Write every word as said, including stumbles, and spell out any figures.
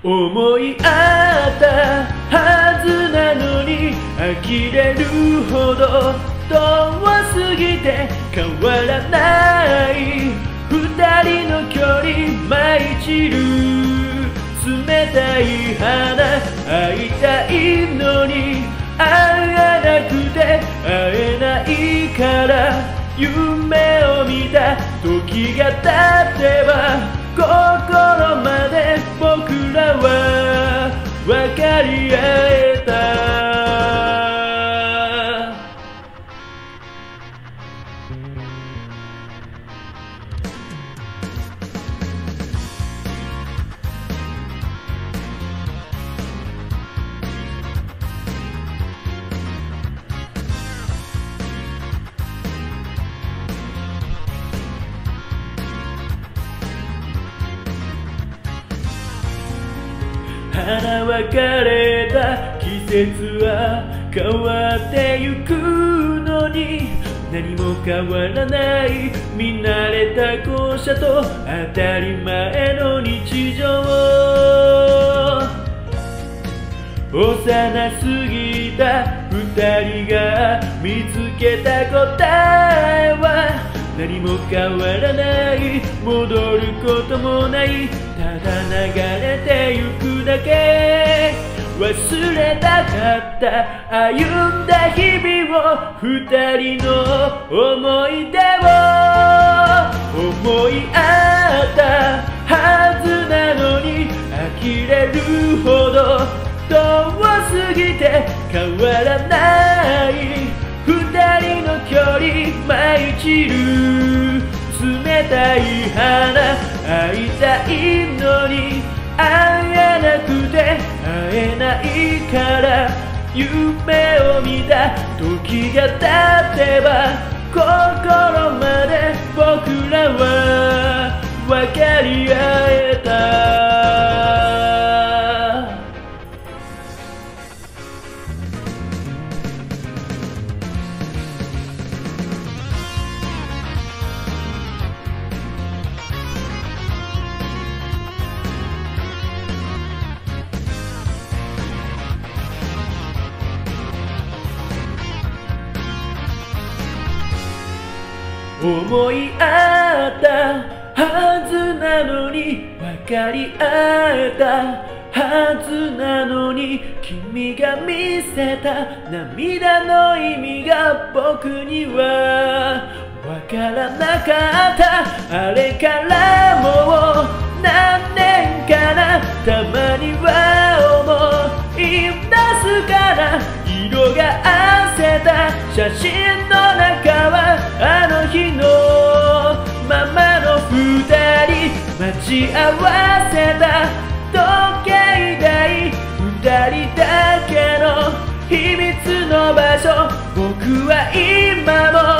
思いあったはずなのに呆れるほど遠すぎて変わらない二人の距離舞い散る冷たい花会いたいのに会えなくて会えないから夢を見た時が経てば心まで僕らは分かり合えた花別れた季節は変わってゆくのに何も変わらない見慣れた校舎と当たり前の日常幼すぎた二人が見つけた答えは何も変わらない戻ることもないただ流れてゆくだけ忘れたかった歩んだ日々を二人の思い出を思いあったはずなのに呆れるほど遠すぎて変わらない二人の距離舞い散る冷たい花会いたいのに会えなくて会えないから夢を見た時が経てば心まで僕らは分かり合えた思いあったはずなのに分かり合えたはずなのに君が見せた涙の意味が僕には分からなかったあれからもう何年かなたまには思い出すから色が褪せた写真の中はあの日のままの二人待ち合わせた時計台二人だけの秘密の場所僕は今も